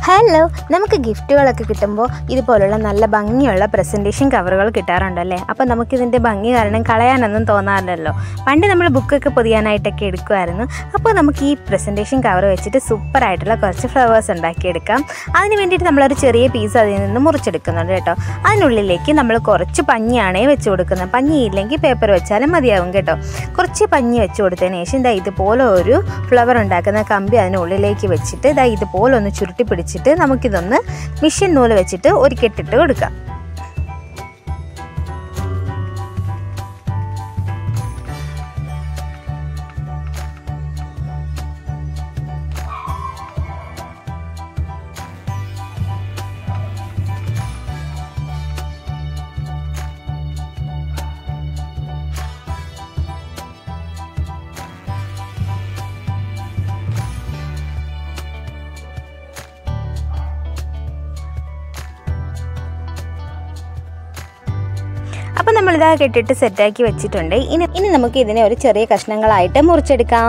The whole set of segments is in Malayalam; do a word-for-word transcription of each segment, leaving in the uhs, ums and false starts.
ഹലോ, നമുക്ക് ഗിഫ്റ്റുകളൊക്കെ കിട്ടുമ്പോൾ ഇതുപോലുള്ള നല്ല ഭംഗിയുള്ള പ്രസൻറ്റേഷൻ കവറുകൾ കിട്ടാറുണ്ടല്ലേ. അപ്പോൾ നമുക്കിതിൻ്റെ ഭംഗി കാരണം കളയാനൊന്നും തോന്നാറില്ലല്ലോ. പണ്ട് നമ്മൾ ബുക്കൊക്കെ പൊതിയാനായിട്ടൊക്കെ എടുക്കുമായിരുന്നു. അപ്പോൾ നമുക്ക് ഈ പ്രസൻറ്റേഷൻ കവർ വെച്ചിട്ട് സൂപ്പറായിട്ടുള്ള കുറച്ച് ഫ്ലവേഴ്സ് ഉണ്ടാക്കിയെടുക്കാം. അതിന് വേണ്ടിയിട്ട് നമ്മളൊരു ചെറിയ പീസ് അതിൽ നിന്ന് മുറിച്ചെടുക്കുന്നുണ്ട് കേട്ടോ. അതിനുള്ളിലേക്ക് നമ്മൾ കുറച്ച് പഞ്ഞിയാണേ വെച്ച് കൊടുക്കുന്നത്. പഞ്ഞിയില്ലെങ്കിൽ പേപ്പർ വെച്ചാലും മതിയാവും കേട്ടോ. കുറച്ച് പഞ്ഞി വെച്ച് കൊടുത്തതിന് ശേഷം ഇതാ ഇതുപോലെ ഒരു ഫ്ലവർ ഉണ്ടാക്കുന്ന കമ്പി അതിനുള്ളിലേക്ക് വെച്ചിട്ട് ഇതാ ഇതുപോലെ ഒന്ന് ചുരുട്ടി പിടിച്ച് നമുക്കിതൊന്ന് മിഷ്യൻ നൂല് വെച്ചിട്ട് ഒരു കെട്ടിട്ട് കൊടുക്കാം. അപ്പോൾ നമ്മളിതാ കെട്ടിട്ട് സെറ്റാക്കി വെച്ചിട്ടുണ്ട്. ഇനി ഇനി നമുക്ക് ഇതിനെ ഒരു ചെറിയ കഷ്ണങ്ങളായിട്ട് മുറിച്ചെടുക്കാം.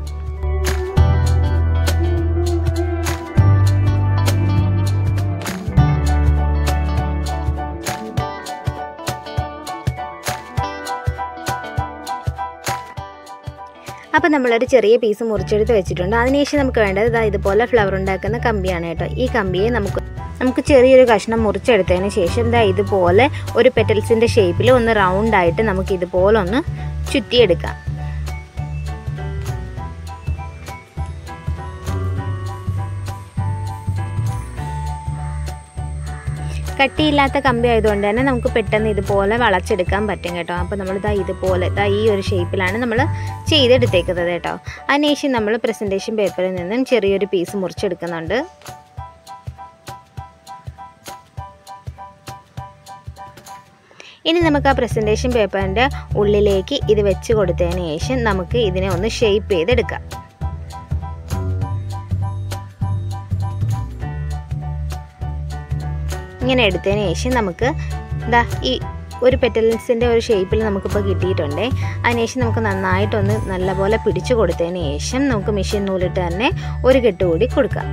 അപ്പോൾ നമ്മളൊരു ചെറിയ പീസ് മുറിച്ചെടുത്ത് വെച്ചിട്ടുണ്ട്. അതിനുശേഷം നമുക്ക് വേണ്ടത് ഇതാ ഇതുപോലെ ഫ്ലവർ ഉണ്ടാക്കുന്ന കമ്പിയാണ് കേട്ടോ. ഈ കമ്പിയെ നമുക്ക് നമുക്ക് ചെറിയൊരു കഷ്ണം മുറിച്ചെടുത്തതിന് ശേഷം ഇതാ ഇതുപോലെ ഒരു പെറ്റൽസിൻ്റെ ഷേപ്പിൽ ഒന്ന് റൗണ്ടായിട്ട് നമുക്ക് ഇതുപോലെ ഒന്ന് ചുറ്റിയെടുക്കാം. കട്ടിയില്ലാത്ത കമ്പി ആയതുകൊണ്ട് തന്നെ നമുക്ക് പെട്ടെന്ന് ഇതുപോലെ വളച്ചെടുക്കാൻ പറ്റും കേട്ടോ. അപ്പോൾ നമ്മളിതാ ഇതുപോലെ ഇതാ ഈ ഒരു ഷേപ്പിലാണ് നമ്മൾ ചെയ്തെടുത്തേക്കുന്നത് കേട്ടോ. അതിനുശേഷം നമ്മൾ പ്രസൻറ്റേഷൻ പേപ്പറിൽ നിന്നും ചെറിയൊരു പീസ് മുറിച്ചെടുക്കുന്നുണ്ട്. ഇനി നമുക്ക് ആ പ്രസൻറ്റേഷൻ പേപ്പറിൻ്റെ ഉള്ളിലേക്ക് ഇത് വെച്ച് കൊടുത്തതിന് ശേഷം നമുക്ക് ഇതിനെ ഒന്ന് ഷേപ്പ് ചെയ്തെടുക്കാം. ഇങ്ങനെ എടുത്തതിന് ശേഷം നമുക്ക് ഇതാ ഈ ഒരു പെറ്റൽസിൻ്റെ ഒരു ഷേപ്പിൽ നമുക്കിപ്പോൾ കിട്ടിയിട്ടുണ്ട്. അതിനുശേഷം നമുക്ക് നന്നായിട്ടൊന്ന് നല്ലപോലെ പിടിച്ചു കൊടുത്തതിന് ശേഷം നമുക്ക് മെഷീൻ നൂലിട്ട് തന്നെ ഒരു കെട്ട് കൂടി കൊടുക്കാം.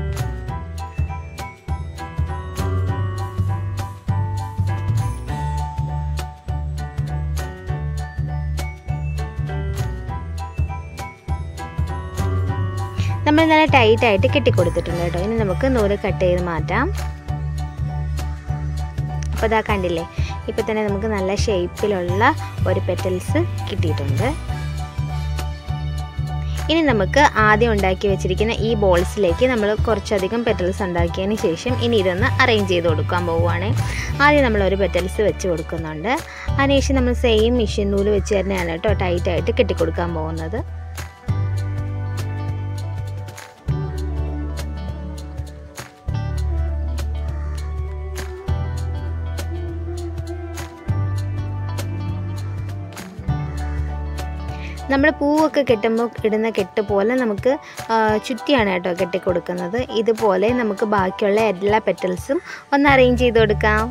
നമ്മൾ നല്ല ടൈറ്റായിട്ട് കെട്ടിക്കൊടുത്തിട്ടുണ്ട് കേട്ടോ. ഇനി നമുക്ക് നൂല് കട്ട് ചെയ്ത് മാറ്റാം. അപ്പോൾ ഇതാ കണ്ടില്ലേ, ഇപ്പോൾ തന്നെ നമുക്ക് നല്ല ഷേപ്പിലുള്ള ഒരു പെറ്റൽസ് കിട്ടിയിട്ടുണ്ട്. ഇനി നമുക്ക് ആദ്യം ഉണ്ടാക്കി വെച്ചിരിക്കുന്ന ഈ ബോൾസിലേക്ക് നമ്മൾ കുറച്ചധികം പെറ്റൽസ് ഉണ്ടാക്കിയതിന് ശേഷം ഇനി ഇതൊന്ന് അറേഞ്ച് ചെയ്ത് കൊടുക്കാൻ പോവുകയാണ്. ആദ്യം നമ്മളൊരു പെറ്റൽസ് വെച്ച് കൊടുക്കുന്നുണ്ട്. അതിനുശേഷം നമ്മൾ സെയിം മെഷീൻ നൂല് വെച്ച് തന്നെയാണ് കേട്ടോ ടൈറ്റായിട്ട് കെട്ടിക്കൊടുക്കാൻ പോകുന്നത്. നമ്മൾ പൂവൊക്കെ കെട്ടുമ്പോൾ ഇടുന്ന കെട്ട് പോലെ നമുക്ക് ചുറ്റിയാണ് കേട്ടോ കെട്ടിക്കൊടുക്കുന്നത്. ഇതുപോലെ നമുക്ക് ബാക്കിയുള്ള എല്ലാ പെറ്റൽസും ഒന്ന് അറേഞ്ച് ചെയ്ത് കൊടുക്കാം.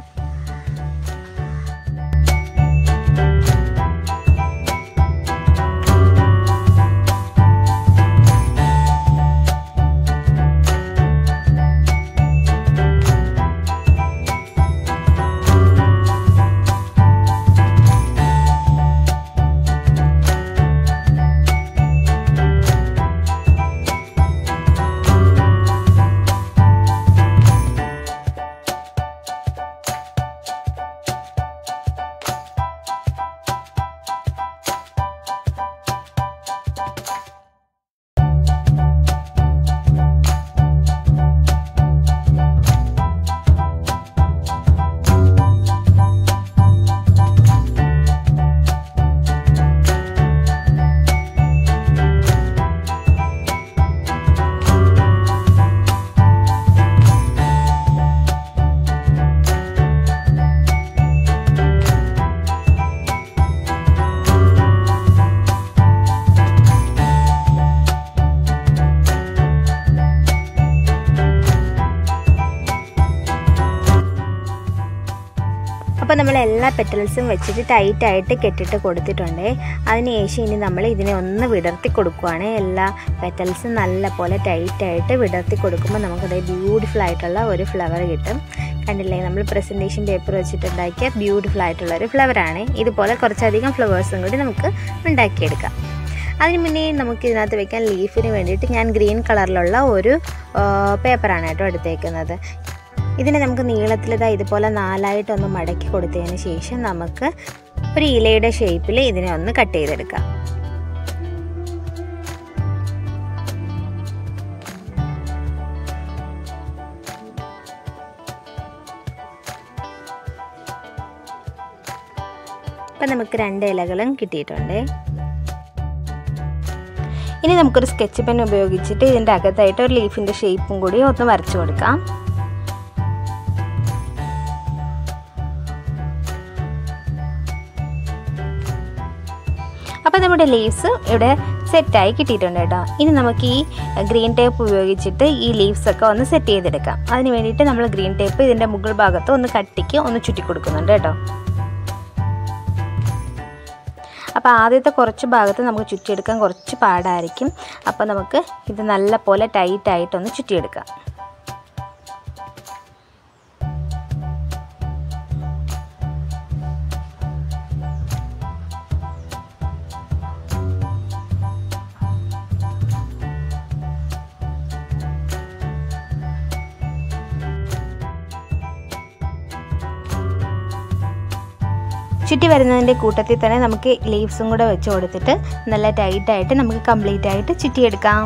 അപ്പോൾ നമ്മൾ എല്ലാ പെറ്റൽസും വെച്ചിട്ട് ടൈറ്റായിട്ട് കെട്ടിട്ട് കൊടുത്തിട്ടുണ്ട്. അതിനുശേഷം ഇനി നമ്മൾ ഇതിനെ ഒന്ന് വിടർത്തി കൊടുക്കുകയാണ്. എല്ലാ പെറ്റൽസും നല്ല പോലെ ടൈറ്റായിട്ട് വിടർത്തി കൊടുക്കുമ്പോൾ നമുക്കത് ബ്യൂട്ടിഫുൾ ആയിട്ടുള്ള ഒരു ഫ്ലവർ കിട്ടും. കണ്ടില്ലേ, നമ്മൾ പ്രസൻറ്റേഷൻ പേപ്പർ വെച്ചിട്ടുണ്ടാക്കിയ ബ്യൂട്ടിഫുൾ ആയിട്ടുള്ള ഒരു ഫ്ലവറാണ്. ഇതുപോലെ കുറച്ചധികം ഫ്ലവേഴ്സും കൂടി നമുക്ക് ഉണ്ടാക്കിയെടുക്കാം. അതിന് മുന്നേ നമുക്ക് ഇതിനകത്ത് വെക്കാൻ ലീഫിന് വേണ്ടിയിട്ട് ഞാൻ ഗ്രീൻ കളറിലുള്ള ഒരു പേപ്പറാണ് കേട്ടോ എടുത്തേക്കുന്നത്. ഇതിനെ നമുക്ക് നീളത്തിലിതാ ഇതുപോലെ നാലായിട്ടൊന്ന് മടക്കി കൊടുത്തതിന് ശേഷം നമുക്ക് ഒരു ഇലയുടെ ഷേപ്പിൽ ഇതിനെ ഒന്ന് കട്ട് ചെയ്തെടുക്കാം. അപ്പം നമുക്ക് രണ്ട് ഇലകളും കിട്ടിയിട്ടുണ്ട്. ഇനി നമുക്കൊരു സ്കെച്ച് പെൻ ഉപയോഗിച്ചിട്ട് ഇതിൻ്റെ അകത്തായിട്ട് ഒരു ലീഫിൻ്റെ ഷേപ്പും കൂടി ഒന്ന് വരച്ചു കൊടുക്കാം. അപ്പോൾ നമ്മുടെ ലീവ്സ് ഇവിടെ സെറ്റായി കിട്ടിയിട്ടുണ്ട് കേട്ടോ. ഇനി നമുക്ക് ഈ ഗ്രീൻ ടേപ്പ് ഉപയോഗിച്ചിട്ട് ഈ ലീവ്സൊക്കെ ഒന്ന് സെറ്റ് ചെയ്തെടുക്കാം. അതിന് വേണ്ടിയിട്ട് നമ്മൾ ഗ്രീൻ ടേപ്പ് ഇതിൻ്റെ മുകൾ ഭാഗത്ത് ഒന്ന് കട്ടിക്ക് ഒന്ന് ചുറ്റി കൊടുക്കുന്നുണ്ട് കേട്ടോ. അപ്പോൾ ആദ്യത്തെ കുറച്ച് ഭാഗത്ത് നമുക്ക് ചുറ്റിയെടുക്കാൻ കുറച്ച് പാടായിരിക്കും. അപ്പോൾ നമുക്ക് ഇത് നല്ല പോലെ ടൈറ്റായിട്ടൊന്ന് ചുറ്റിയെടുക്കാം. ചുറ്റി വരുന്നതിൻ്റെ കൂട്ടത്തിൽ തന്നെ നമുക്ക് ലീവ്സും കൂടെ വെച്ച് കൊടുത്തിട്ട് നല്ല ടൈറ്റായിട്ട് നമുക്ക് കംപ്ലീറ്റ് ആയിട്ട് ചുറ്റിയെടുക്കാം.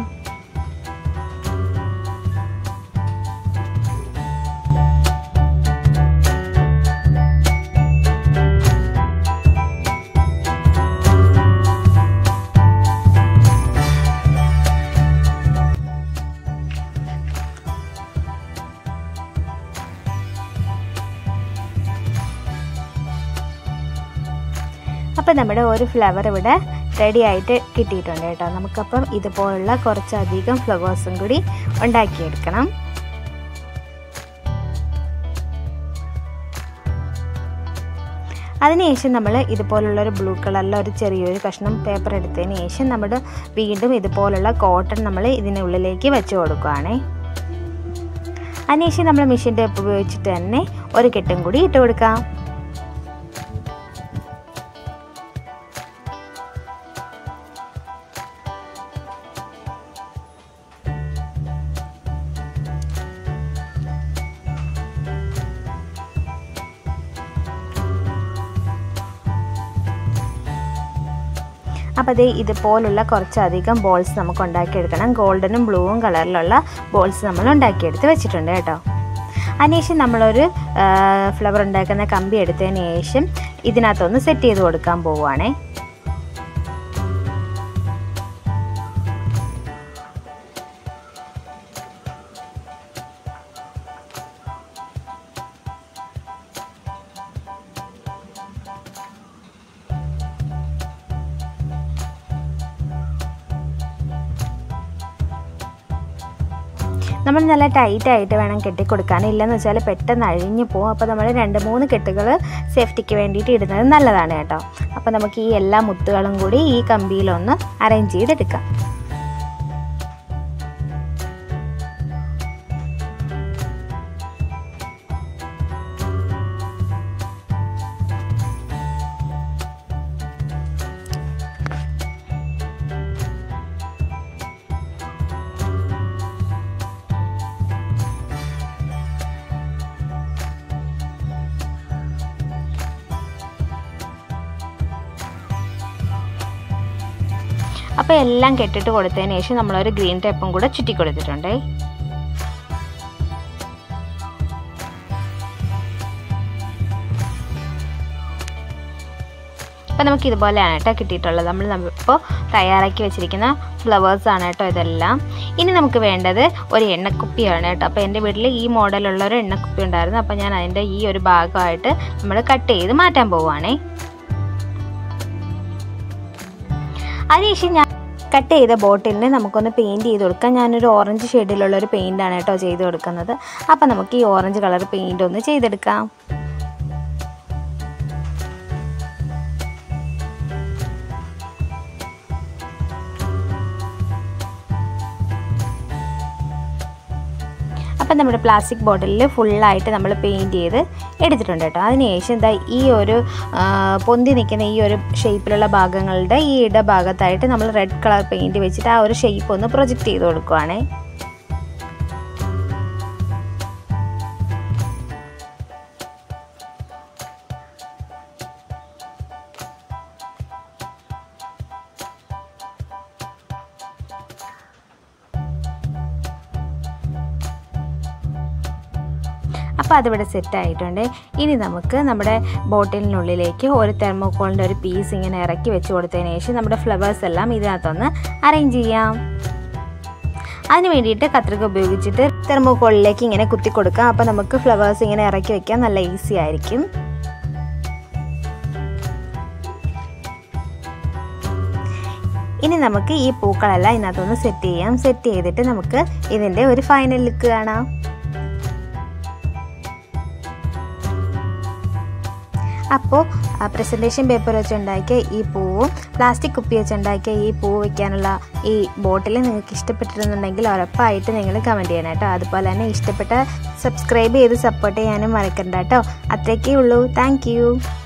അപ്പോൾ നമ്മുടെ ഒരു ഫ്ലവർ ഇവിടെ റെഡി ആയിട്ട് കിട്ടിയിട്ടുണ്ട് കേട്ടോ. നമുക്കപ്പം ഇതുപോലുള്ള കുറച്ചധികം ഫ്ലവേഴ്സും കൂടി ഉണ്ടാക്കിയെടുക്കണം. അതിനുശേഷം നമ്മൾ ഇതുപോലുള്ളൊരു ബ്ലൂ കളറിലെ ഒരു ചെറിയൊരു കഷ്ണം പേപ്പർ എടുത്തതിന് ശേഷം നമ്മൾ വീണ്ടും ഇതുപോലുള്ള കോട്ടൺ നമ്മൾ ഇതിനുള്ളിലേക്ക് വെച്ച് കൊടുക്കുകയാണേ. അതിനുശേഷം നമ്മൾ മെഷീൻ ടേപ്പ് ഉപയോഗിച്ചിട്ട് തന്നെ ഒരു കെട്ടും കൂടി ഇട്ട് കൊടുക്കാം. അപ്പോൾ അത് ഇതുപോലുള്ള കുറച്ചധികം ബോൾസ് നമുക്ക് ഉണ്ടാക്കിയെടുക്കണം. ഗോൾഡനും ബ്ലൂവും കളറിലുള്ള ബോൾസ് നമ്മൾ ഉണ്ടാക്കിയെടുത്ത് വെച്ചിട്ടുണ്ട് കേട്ടോ. അതിനുശേഷം നമ്മളൊരു ഫ്ലവർ ഉണ്ടാക്കുന്ന കമ്പി എടുത്തതിന് ശേഷം ഇതിനകത്തൊന്ന് സെറ്റ് ചെയ്ത് കൊടുക്കാൻ പോവുകയാണേ. നമ്മൾ നല്ല ടൈറ്റായിട്ട് വേണം കെട്ടിക്കൊടുക്കാൻ. ഇല്ലെന്ന് വെച്ചാൽ പെട്ടെന്ന് അഴിഞ്ഞു പോകും. അപ്പോൾ നമ്മൾ രണ്ട് മൂന്ന് കെട്ടുകൾ സേഫ്റ്റിക്ക് വേണ്ടിയിട്ട് ഇടുന്നത് നല്ലതാണ് കേട്ടോ. അപ്പോൾ നമുക്ക് ഈ എല്ലാ മുത്തുകളും കൂടി ഈ കമ്പിയിലൊന്ന് അറേഞ്ച് ചെയ്തെടുക്കാം. അപ്പോൾ എല്ലാം കെട്ടിട്ട് കൊടുത്തതിന് ശേഷം നമ്മളൊരു ഗ്രീൻ ടേപ്പും കൂടെ ചുറ്റി കൊടുത്തിട്ടുണ്ട്. അപ്പോൾ നമുക്ക് ഇതുപോലെയാണ് കേട്ടോ കിട്ടിയിട്ടുള്ളത്. നമ്മൾ ഇപ്പോൾ തയ്യാറാക്കി വെച്ചിരിക്കുന്ന ഫ്ലവേഴ്സാണ് കേട്ടോ ഇതെല്ലാം. ഇനി നമുക്ക് വേണ്ടത് ഒരു എണ്ണക്കുപ്പിയാണ് കേട്ടോ. അപ്പോൾ എൻ്റെ വീട്ടിൽ ഈ മോഡലുള്ള ഒരു എണ്ണക്കുപ്പി ഉണ്ടായിരുന്നു. അപ്പോൾ ഞാൻ അതിൻ്റെ ഈ ഒരു ഭാഗമായിട്ട് നമ്മൾ കട്ട് ചെയ്ത് മാറ്റാൻ പോവുകയാണേ. അതിനുശേഷം ഞാൻ കട്ട് ചെയ്ത ബോട്ടിലിന് നമുക്കൊന്ന് പെയിൻറ്റ് ചെയ്ത് കൊടുക്കാം. ഞാനൊരു ഓറഞ്ച് ഷെയ്ഡിലുള്ളൊരു പെയിൻ്റാണ് കേട്ടോ ചെയ്ത് കൊടുക്കുന്നത്. അപ്പോൾ നമുക്ക് ഈ ഓറഞ്ച് കളർ പെയിൻ്റ് ഒന്ന് ചെയ്തെടുക്കാം. അപ്പം നമ്മുടെ പ്ലാസ്റ്റിക് ബോട്ടിലിൽ ഫുള്ളായിട്ട് നമ്മൾ പെയിൻറ്റ് ചെയ്ത് എടുത്തിട്ടുണ്ട് കേട്ടോ. അതിനുശേഷം എന്താ ഈ ഒരു പൊന്തി നിൽക്കുന്ന ഈ ഒരു ഷേപ്പിലുള്ള ഭാഗങ്ങളുടെ ഈ ഇടഭാഗത്തായിട്ട് നമ്മൾ റെഡ് കളർ പെയിൻറ്റ് വെച്ചിട്ട് ആ ഒരു ഷേപ്പ് ഒന്ന് പ്രൊജക്റ്റ് ചെയ്ത് കൊടുക്കുവാണേ. അപ്പോൾ അതിവിടെ സെറ്റായിട്ടുണ്ട്. ഇനി നമുക്ക് നമ്മുടെ ബോട്ടിലിനുള്ളിലേക്ക് ഒരു തെർമോക്കോളിൻ്റെ ഒരു പീസ് ഇങ്ങനെ ഇറക്കി വെച്ച് കൊടുത്തതിന് ശേഷം നമ്മുടെ ഫ്ലവേഴ്സ് എല്ലാം ഇതിനകത്തൊന്ന് അറേഞ്ച് ചെയ്യാം. അതിന് വേണ്ടിയിട്ട് കത്രിക ഉപയോഗിച്ചിട്ട് തെർമോക്കോളിലേക്ക് ഇങ്ങനെ കുത്തി കൊടുക്കാം. അപ്പോൾ നമുക്ക് ഫ്ലവേഴ്സ് ഇങ്ങനെ ഇറക്കി വയ്ക്കാൻ നല്ല ഈസി ആയിരിക്കും. ഇനി നമുക്ക് ഈ പൂക്കളെല്ലാം ഇതിനകത്തൊന്ന് സെറ്റ് ചെയ്യാം. സെറ്റ് ചെയ്തിട്ട് നമുക്ക് ഇതിൻ്റെ ഒരു ഫൈനൽ ലുക്ക് കാണാം. അപ്പോൾ പ്രസൻറ്റേഷൻ പേപ്പർ വെച്ചുണ്ടാക്കിയ ഈ പൂവും പ്ലാസ്റ്റിക് കുപ്പി വെച്ചുണ്ടാക്കിയ ഈ പൂവ് വയ്ക്കാനുള്ള ഈ ബോട്ടിൽ നിങ്ങൾക്ക് ഇഷ്ടപ്പെട്ടിരുന്നുണ്ടെങ്കിൽ ഉറപ്പായിട്ട് നിങ്ങൾ കമൻറ്റ് ചെയ്യണം കേട്ടോ. അതുപോലെ തന്നെ ഇഷ്ടപ്പെട്ട സബ്സ്ക്രൈബ് ചെയ്ത് സപ്പോർട്ട് ചെയ്യാനും മറക്കണ്ട കേട്ടോ. അത്രയൊക്കെ ഉള്ളൂ. താങ്ക്